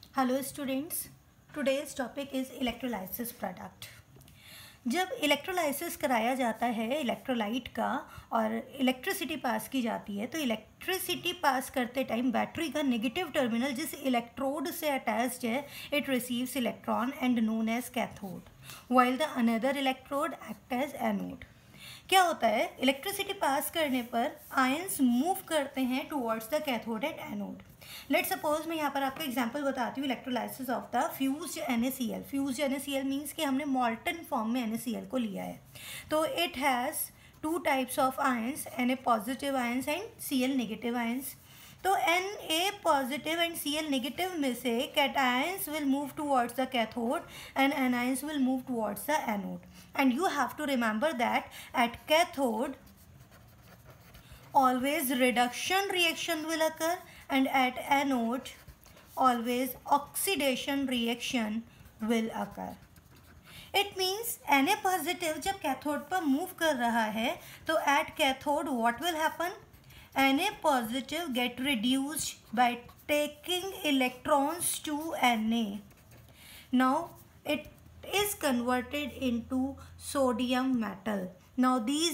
Hello students, today's topic is electrolysis product. जब electrolysis कराया जाता है इलेक्ट्रोलाइट का और इलेक्ट्रिसिटी पास की जाती है, तो इलेक्ट्रिसिटी पास करते टाइम बैटरी का नेगेटिव टर्मिनल जिस इलेक्ट्रोड से अटैच्ड है, it receives electron and known as cathode, while the another electrode act as anode. क्या होता है, इलेक्ट्रिसिटी पास करने पर आयंस मूव करते हैं towards the cathode and anode. Let suppose मैं यहाँ पर आपको एग्जांपल बताती हूँ electrolysis of the fused NaCl। Fused NaCl means कि हमने मॉल्टन फॉर्म में NaCl को लिया है। तो it has two types of ions, Na positive ions and Cl negative ions. तो Na positive and Cl negative में से cations will move towards the cathode and anions will move towards the anode. And you have to remember that at cathode always reduction reaction will occur and at anode always oxidation reaction will occur. It means Na positive जब cathode पर move कर रहा है तो at cathode what will happen? Na positive get reduced by taking electrons to Na. Now it is converted into sodium metal. Now these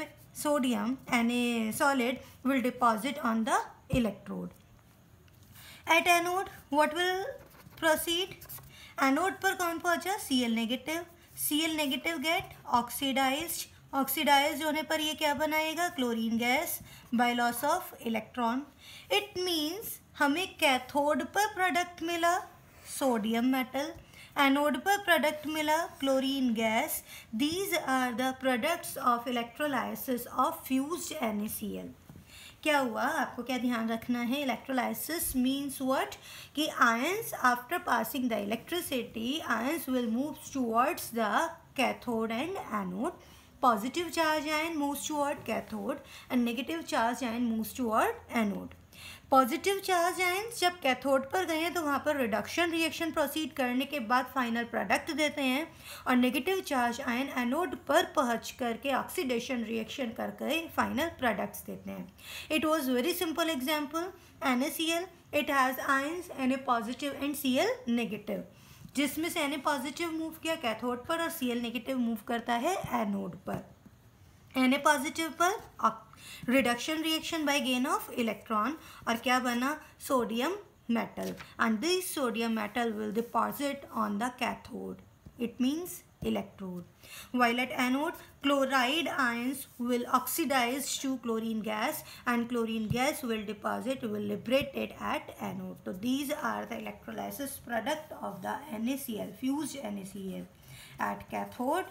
Na solid will deposit on the electrode. At anode what will proceed? Anode पर कौन पहुंचा? Cl negative. Cl negative get oxidized. Oxidize होने पर ये क्या बनाएगा? Chlorine gas by loss of electron. It means हमें cathode पर प्रोडक्ट मिला सोडियम मेटल, एनोड पर प्रोडक्ट मिला chlorine gas. These are the products of electrolysis of fused NaCl. क्या हुआ? आपको क्या ध्यान रखना है? Electrolysis means what? कि ions after passing the electricity ions will move towards the cathode and anode. Positive charge ion moves toward cathode and negative charge ion moves toward anode. Positive charge ions जब cathode पर गए हैं तो वहाँ पर reduction reaction proceed करने के बाद फाइनल प्रोडक्ट देते हैं, और नेगेटिव चार्ज आयन एनोड पर पहुँच करके ऑक्सीडेशन रिएक्शन करके फाइनल प्रोडक्ट्स देते हैं. It was very simple example. NaCl it has ions Na positive and Cl negative, जिसमें से Na पॉजिटिव मूव किया कैथोड पर और Cl नेगेटिव मूव करता है एनोड पर. Na पॉजिटिव पर reduction reaction by gain of electron, और क्या बना? Sodium metal. And this sodium metal will deposit on the cathode. It means electrode. While at anode, chloride ions will oxidize to chlorine gas and chlorine gas will deposit, will liberate it at anode. So these are the electrolysis product of the NaCl, fused NaCl. At cathode,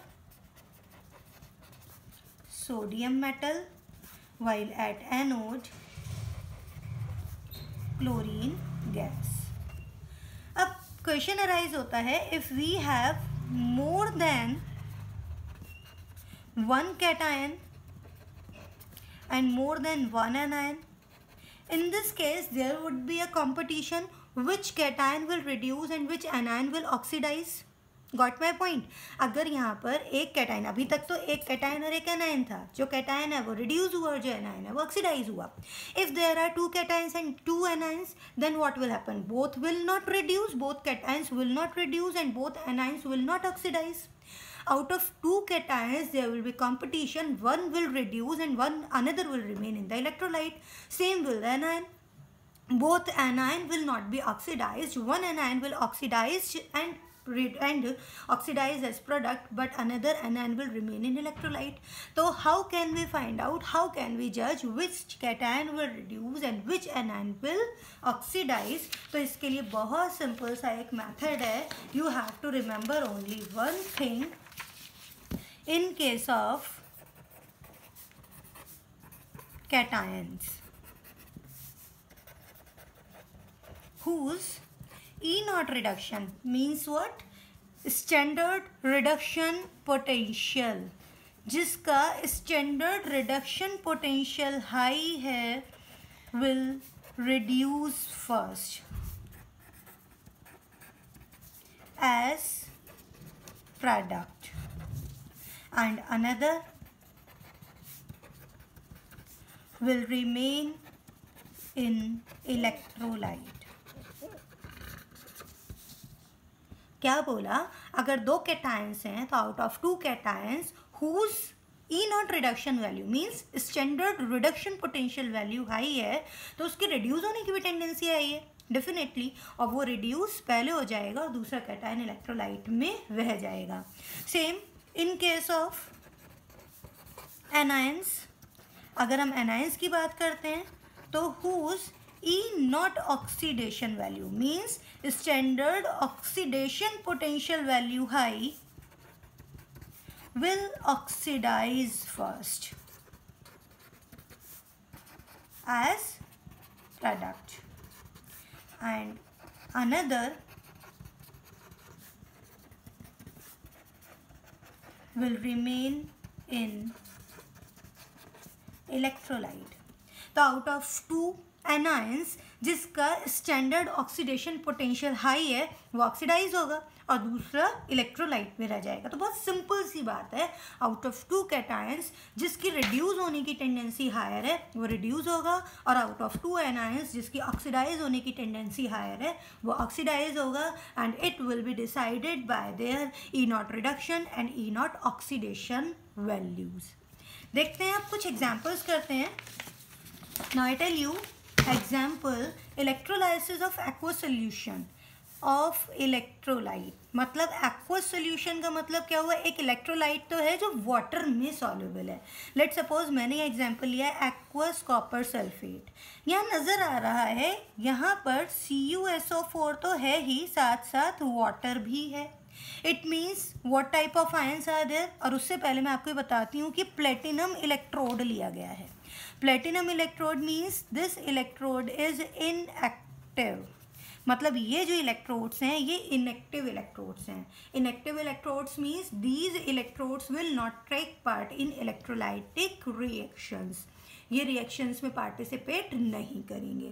sodium metal, while at anode, chlorine gas. अब question arise होता है, if we have more than one cation and more than one anion, in this case there would be a competition which cation will reduce and which anion will oxidize. Got my point? अगर यहाँ पर एक cation, अभी तक तो एक cation और एक एनायन था, जो कैटायन है वो रिड्यूस हुआ और जो एनायन है वो ऑक्सीडाइज हुआ. If there are two cations and two anions, then what will happen? Both will not reduce, both cations will not reduce and both anions will not oxidize. Out of two cations there will be competition. One will reduce and another will remain in the electrolyte. Same will the anion. Both anion will not be oxidized. One anion will oxidize and oxidize as product, but another anion will remain in electrolyte. So how can we find out, how can we judge which cation will reduce and which anion will oxidize? तो इसके लिए बहुत simple सा एक method है. You have to remember only one thing. In case of cations whose E0 reduction means what? Standard reduction potential. जिसका standard reduction potential high है will reduce first as product and another will remain in electrolyte. क्या बोला, अगर 2 cations हैं तो out of 2 cations whose E not reduction value means standard reduction potential value high है, तो उसके रिड्यूस होने की भी टेंडेंसी हाई है डेफिनेटली, और वो रिड्यूस पहले हो जाएगा और दूसरा कैटायन इलेक्ट्रोलाइट में रह जाएगा. Same in case of anions, अगर हम एनायंस की बात करते हैं तो whose E not oxidation value means standard oxidation potential value high will oxidize first as product, and another will remain in electrolyte. तो आउट ऑफ 2 एनायंस जिसका standard oxidation potential high है वो ऑक्सीडाइज होगा और दूसरा इलेक्ट्रोलाइट में रह जाएगा. तो बहुत सिंपल सी बात है, आउट ऑफ 2 कैटायंस जिसकी रिड्यूस होने की टेंडेंसी हायर है वो रिड्यूस होगा, और आउट ऑफ 2 एनायंस जिसकी ऑक्सीडाइज होने की टेंडेंसी हायर है वो ऑक्सीडाइज होगा, and it will be decided by their E not reduction and E not oxidation values. देखते हैं, आप कुछ एग्जाम्पल्स करते हैं. Now I tell you example, electrolysis of aqueous solution of electrolyte. मतलब aqueous solution का मतलब क्या हुआ, एक इलेक्ट्रोलाइट तो है जो वाटर में सॉल्युबल है. लेट सपोज मैंने एग्जांपल लिया है aqueous copper sulfate. यहाँ नज़र आ रहा है यहाँ पर CuSO4 तो है ही, साथ साथ वाटर भी है. It means what type of ions are there. और उससे पहले मैं आपको बताती हूँ कि प्लेटिनम इलेक्ट्रोड लिया गया है. Platinum electrode means this electrode is inactive, मतलब ये जो इलेक्ट्रोड्स हैं ये इनएक्टिव इलेक्ट्रोड्स हैं. Inactive electrodes means these electrodes will not take part in electrolytic reactions. ये रिएक्शंस में पार्टिसिपेट नहीं करेंगे.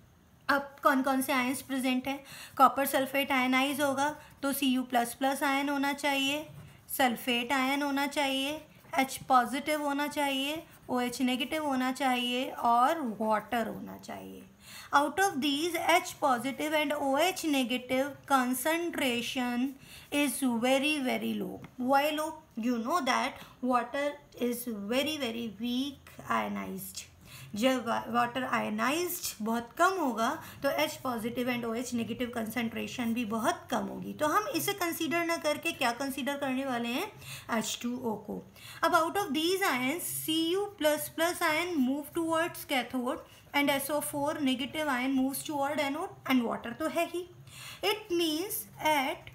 अब कौन कौन से आयंस प्रेजेंट हैं, कॉपर सल्फेट आयनाइज होगा तो Cu++ आयन होना चाहिए, सल्फेट आयन होना चाहिए, H पॉजिटिव होना चाहिए, OH नेगेटिव होना चाहिए और वाटर होना चाहिए. Out of these H positive and OH negative concentration is very low. Why low? You know that water is very weak ionized. जब वाटर आयनाइज्ड बहुत कम होगा तो H positive and OH negative concentration भी बहुत कम होगी. तो हम इसे कंसीडर ना करके क्या कंसीडर करने वाले हैं, H2O को. अब out of these ions Cu++ ion move towards cathode and SO4 negative ion moves toward anode, and water तो है ही. इट मीन्स एट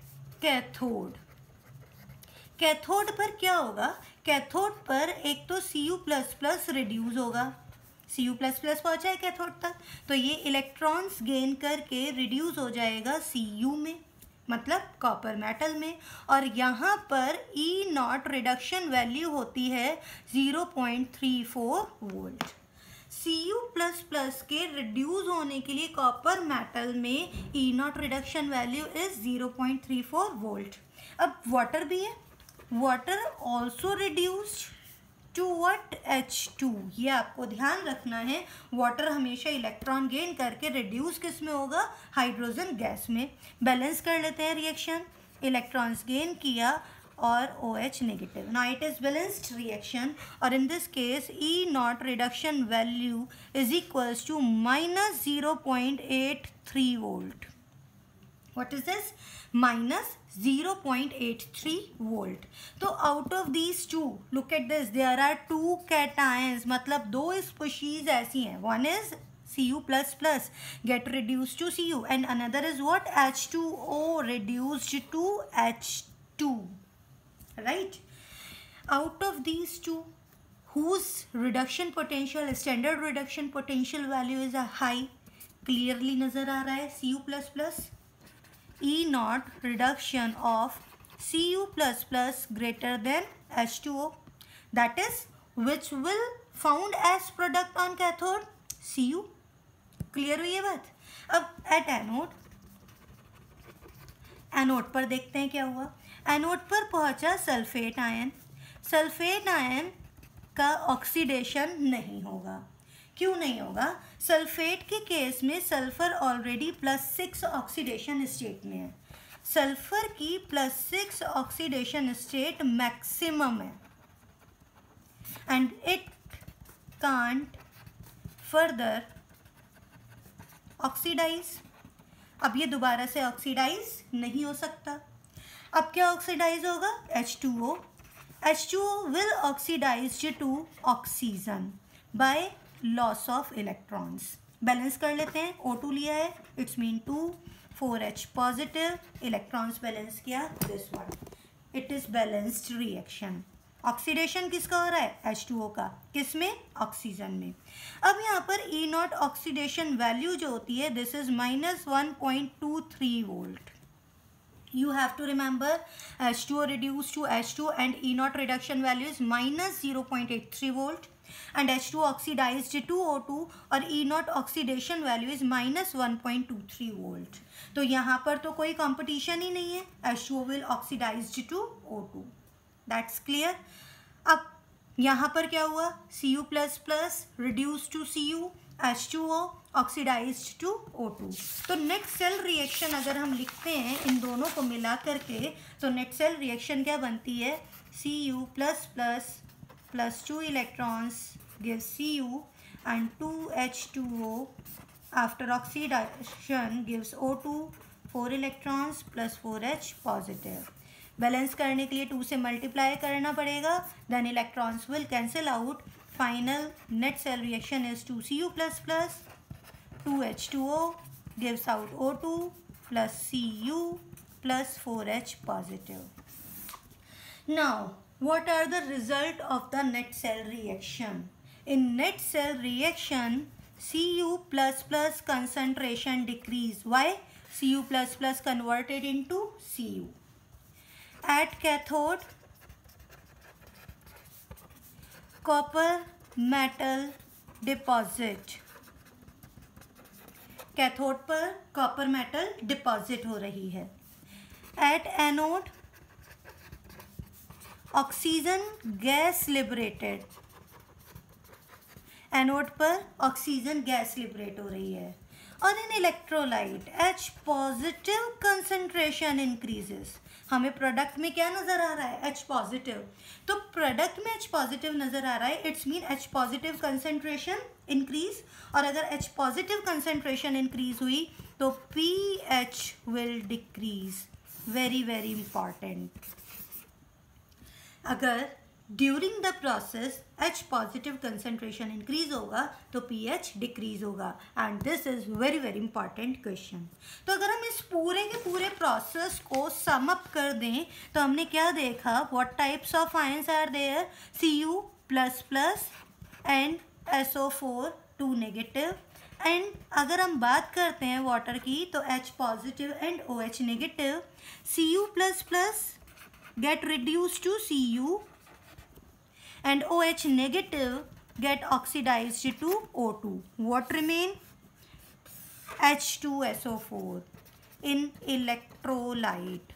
कैथोड पर क्या होगा, कैथोड पर एक तो Cu++ रिड्यूस होगा, Cu++ पहुँचा है कैथोड तक, तो ये इलेक्ट्रॉन्स गेन करके रिड्यूस हो जाएगा Cu में, मतलब कॉपर मेटल में, और यहाँ पर E नॉट रिडक्शन वैल्यू होती है 0.34 वोल्ट. Cu++ के रिड्यूस होने के लिए कॉपर मेटल में E not reduction value is 0.34 volt. अब वाटर भी है, water also reduced to what, H2. ये आपको ध्यान रखना है, वाटर हमेशा इलेक्ट्रॉन गेन करके रिड्यूस किस में होगा, हाइड्रोजन गैस में. बैलेंस कर लेते हैं रिएक्शन, इलेक्ट्रॉन्स गेन किया और OH negative. Now it is balanced reaction, और in this case E not reduction value is equals to -0.83 volt. What is this? -0.83 volt. तो out of these two, look at this, there are 2 cations, मतलब 2 species ऐसी हैं. One is Cu++ get reduced to Cu, and another is what, H2O reduced to H2, right? Out of these two, whose reduction potential, standard reduction potential value is a high, clearly नज़र आ रहा है Cu++. E naught reduction of Cu++ greater than H2O, that is which will found as product on cathode, Cu. Clear हुई ये बात. अब at anode पर देखते हैं क्या हुआ. एनोड पर पहुंचा सल्फेट आयन. सल्फेट आयन का ऑक्सीडेशन नहीं होगा. क्यों नहीं होगा, सल्फेट के केस में सल्फर ऑलरेडी +6 ऑक्सीडेशन स्टेट में है. सल्फर की +6 ऑक्सीडेशन स्टेट मैक्सिमम है and it can't further oxidize. अब ये दोबारा से ऑक्सीडाइज नहीं हो सकता। अब क्या ऑक्सीडाइज होगा? H2O। H2O will oxidize to oxygen by loss of electrons। Balance कर लेते हैं। O2 लिया है, it's mean 2 4H positive, electrons balance किया this one, it is balanced reaction. Oxidation किसका हो रहा है? H2O का। किस में? ऑक्सीजन में। अब यहाँ पर E0 ऑक्सीडेशन वैल्यू जो होती है this is -1.23 volt. You have to remember H2O reduced to H2 and E0 reduction value is -0.83 volt and H2 oxidized to O2 और E0 oxidation value is -1.23 volt। तो यहाँ पर तो कोई competition ही नहीं है। H2O will oxidized to O2। That's clear। अब यहाँ पर क्या हुआ? Cu++ reduced to Cu, H2O oxidized to O2। तो नेट सेल रिएक्शन अगर हम लिखते हैं इन दोनों को मिला करके तो नेट सेल रिएक्शन क्या बनती है? Cu++ plus 2 electrons gives Cu and 2H2O after oxidation gives O2 4 electrons plus 4H positive। Balance करने के लिए 2 से मल्टीप्लाई करना पड़ेगा, then electrons will cancel out. Final net cell reaction is 2Cu++ 2H2O gives out O2 plus Cu plus 4H positive। Now, what are the result of the net cell reaction? In net cell reaction, Cu++ concentration decrease. Why? Cu++ converted into Cu. At cathode, copper metal deposit। Cathode पर copper metal deposit हो रही है। At anode oxygen gas liberated. Anode पर oxygen gas liberate हो रही है। और in electrolyte H positive concentration increases. हमें प्रोडक्ट में क्या नज़र आ रहा है? H positive. तो प्रोडक्ट में H पॉजिटिव नज़र आ रहा है, it's mean H positive concentration increase. और अगर H पॉजिटिव कंसंट्रेशन इंक्रीज हुई तो pH will decrease. Very very important. अगर during the process H positive concentration increase होगा तो pH डिक्रीज होगा and this is very very important question. तो अगर हम इस पूरे के पूरे प्रोसेस को सम अप कर दें तो हमने क्या देखा? What types of ions are there? Cu++ and SO4 2 negative. And अगर हम बात करते हैं वाटर की तो H positive and OH negative. Cu++ get reduced to Cu and OH negative get oxidized to O2. What remain? H2SO4 in electrolyte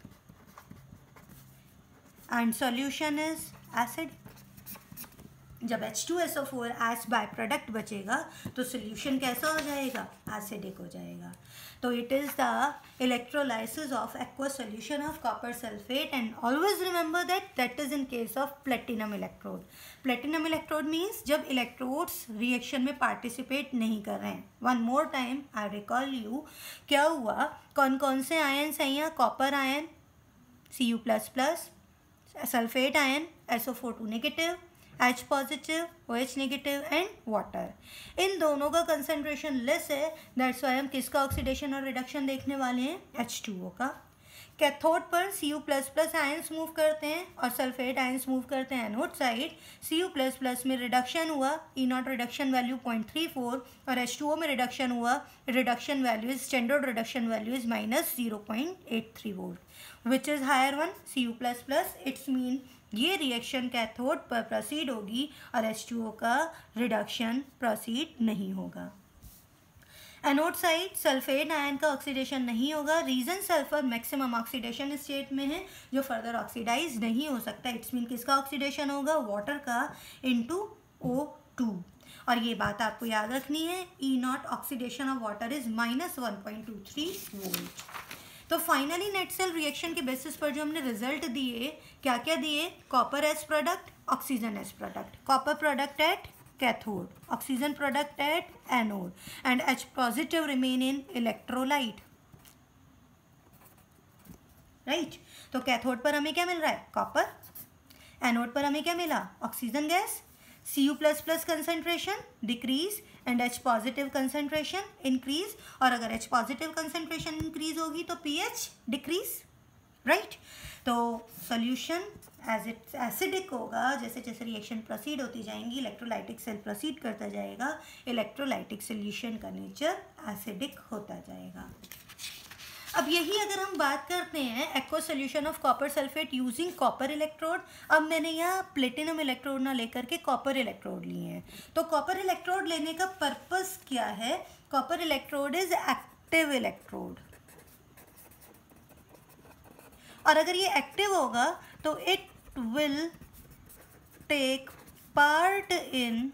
and solution is acid। जब H2SO4 as by product बचेगा तो solution कैसा हो जाएगा? Acidic हो जाएगा। तो it is the electrolysis of aqua solution of copper sulphate and always remember that is in case of platinum electrode. Platinum electrode means जब इलेक्ट्रोड्स रिएक्शन में पार्टिसिपेट नहीं कर रहे हैं। One more time I recall you, क्या हुआ? कौन कौन से आयन्स हैं यहाँ? Copper ion Cu++, sulphate ion SO4 2 negative, H positive OH negative and water. इन दोनों का कंसंट्रेशन लेस है, दैट्स वाई हम किसका ऑक्सीडेशन और रिडक्शन देखने वाले हैं? H2O का। कैथोड पर Cu++ आयंस मूव करते हैं और सल्फेट आयंस मूव करते हैं एनोड साइड। Cu++ में रिडक्शन हुआ, E0 रिडक्शन वैल्यू 0.34 और H2O में रिडक्शन हुआ, reduction value is standard reduction value is -0.83 volt which is higher one Cu++। It's mean ये रिएक्शन कैथोड पर प्रोसीड होगी और H2O का रिडक्शन प्रोसीड नहीं होगा। एनोड साइड सल्फेट आयन का ऑक्सीडेशन नहीं होगा। Reason sulphur maximum oxidation state में है जो फर्दर ऑक्सीडाइज नहीं हो सकता। इट्स मीन किसका ऑक्सीडेशन होगा? वाटर का इनटू O2। और ये बात आपको याद रखनी है, E0 oxidation of water is -1.23 volt. तो फाइनली नेट सेल रिएक्शन के बेसिस पर जो हमने रिजल्ट दिए, क्या क्या दिए? Copper as product, oxygen as product, copper product at cathode, oxygen product at anode, and H positive remain in electrolyte, right. तो कैथोड पर हमें क्या मिल रहा है? कॉपर। एनोड पर हमें क्या मिला? Oxygen gas. Cu++ concentration decrease and H positive concentration increase, और अगर H पॉजिटिव कंसेंट्रेशन इंक्रीज होगी तो pH डिक्रीज, राइट। तो सॉल्यूशन एज इट एसिडिक होगा, जैसे जैसे रिएक्शन प्रोसीड होती जाएंगी, इलेक्ट्रोलाइटिक सेल प्रोसीड करता जाएगा, इलेक्ट्रोलाइटिक सोल्यूशन का नेचर एसिडिक होता जाएगा। अब यही अगर हम बात करते हैं aqua solution of copper sulphate using copper electrode, अब मैंने यहाँ प्लेटिनम इलेक्ट्रोड ना लेकर के कॉपर इलेक्ट्रोड लिए हैं। तो कॉपर इलेक्ट्रोड लेने का पर्पस क्या है? Copper electrode is active electrode, और अगर ये एक्टिव होगा तो it will take part in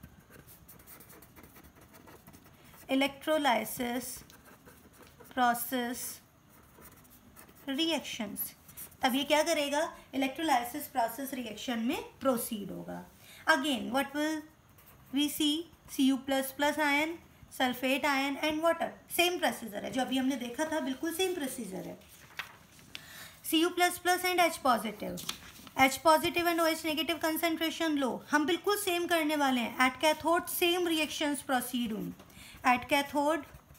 electrolysis process reactions. अब ये क्या करेगा? इलेक्ट्रोलाइसिस प्रोसेस रिएक्शन में प्रोसीड होगा। Again what will we see? Cu++ ion, sulphate ion and water, same procedure है जो अभी हमने देखा था, बिल्कुल सेम प्रोसीजर है। Cu++ and H positive, H positive and OH negative concentration low, हम बिल्कुल सेम करने वाले हैं। At cathode same reactions proceed हुई, at cathode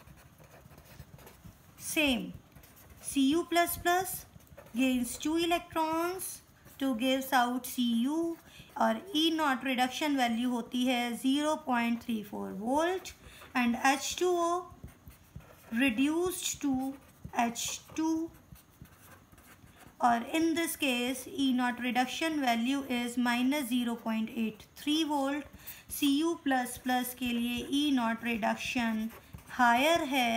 same. Cu++ gains 2 electrons to gives out Cu, और E0 रिडक्शन वैल्यू होती है 0.34 volt, and H2O reduced to H2, और in this case E0 reduction value is -0.83 volt. Cu++ के लिए E0 reduction higher है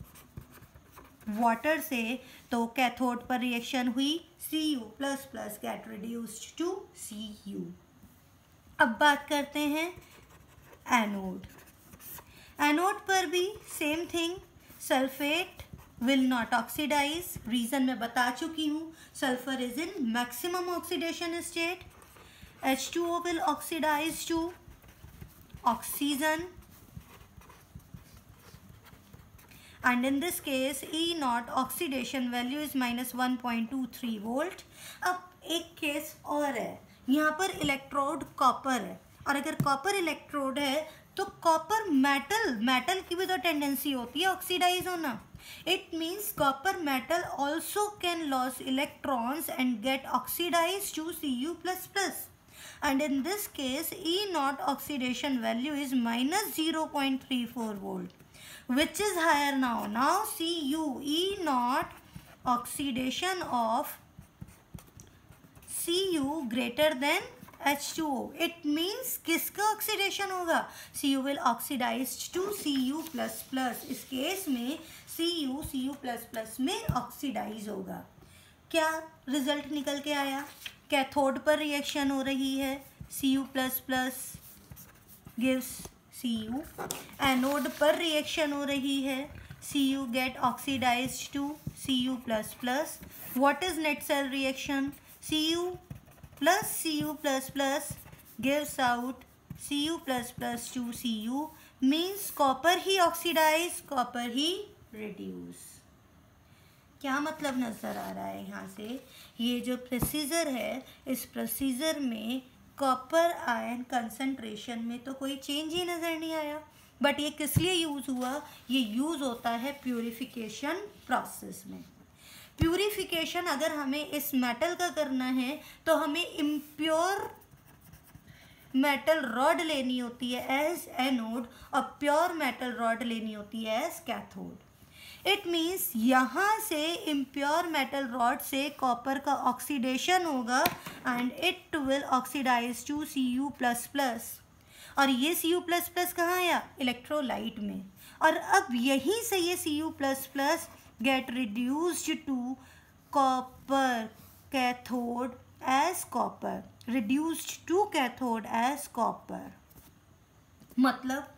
water से, तो cathode पर रिएक्शन हुई, Cu++ get reduced to Cu। अब बात करते हैं एनोड। एनोड पर भी same thing, sulphate will not oxidize, reason मैं बता चुकी हूँ, sulphur is in maximum oxidation state. H2O will oxidize to oxygen, and in this case E0 oxidation value is -1.23 volt. अब एक केस और है, यहाँ पर इलेक्ट्रोड कॉपर है, और अगर कॉपर इलेक्ट्रोड है तो कॉपर मेटल की भी तो टेंडेंसी होती है ऑक्सीडाइज होना। It means copper metal also can loss electrons and get oxidize to Cu++, and in this case E0 oxidation value is -0.34 volt, which is higher now. Now E0 oxidation of Cu greater than H2O. It means किसका oxidation होगा? Cu will oxidize to Cu++। इस case में Cu++ में oxidize होगा। क्या result निकल के आया? कैथोड पर रिएक्शन हो रही है, Cu++ gives Cu, एनोड पर रिएक्शन हो रही है, Cu get oxidized to Cu++। What is net cell reaction? Cu plus Cu++ gives out Cu++ to Cu, means copper ही ऑक्सीडाइज, कॉपर ही रिड्यूस। क्या मतलब नज़र आ रहा है यहाँ से? ये जो प्रोसीजर है, इस प्रोसीजर में कॉपर आयन कंसंट्रेशन में तो कोई चेंज ही नज़र नहीं आया, बट ये किस लिए यूज़ हुआ? ये यूज़ होता है प्यूरिफिकेशन प्रोसेस में। प्यूरिफिकेशन अगर हमें इस मेटल का करना है तो हमें इम्प्योर मेटल रॉड लेनी होती है एज एनोड, और प्योर मेटल रॉड लेनी होती है एज कैथोड। इट मीन्स यहाँ से इम्प्योर मेटल रॉड से कॉपर का ऑक्सीडेशन होगा and it will oxidize to Cu++, और ये Cu++ कहाँ आया? इलेक्ट्रोलाइट में, और अब यहीं से ये Cu++ get reduced to copper cathode as copper, reduced to cathode as copper. मतलब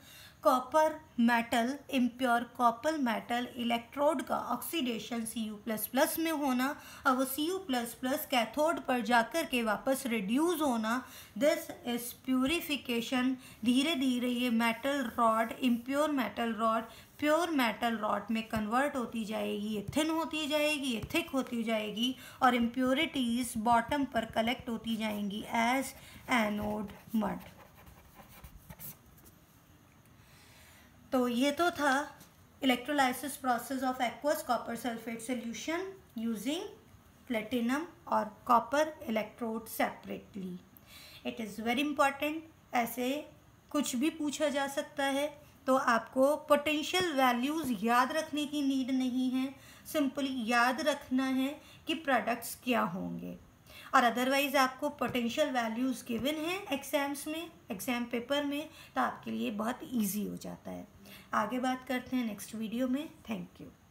copper metal, impure copper metal electrode का ऑक्सीडेशन Cu++ में होना और वो Cu++ कैथोड पर जाकर के वापस रिड्यूस होना, दिस इज प्यूरिफिकेशन। धीरे धीरे ये metal rod, impure metal rod pure metal rod में कन्वर्ट होती जाएगी, ये थिन होती जाएगी, ये थिक होती जाएगी और इम्प्योरिटीज बॉटम पर कलेक्ट होती जाएंगी एज एनोड मड। तो ये तो था electrolysis process of aqueous copper sulphate solution using platinum और copper electrode separately. It is very important, ऐसे कुछ भी पूछा जा सकता है, तो आपको पोटेंशियल वैल्यूज़ याद रखने की नीड नहीं है, सिंपली याद रखना है कि प्रोडक्ट्स क्या होंगे। और अदरवाइज़ आपको पोटेंशियल वैल्यूज़ गिवन हैं एग्ज़ाम्स में, एग्ज़ाम पेपर में, तो आपके लिए बहुत इजी हो जाता है। आगे बात करते हैं नेक्स्ट वीडियो में। Thank you.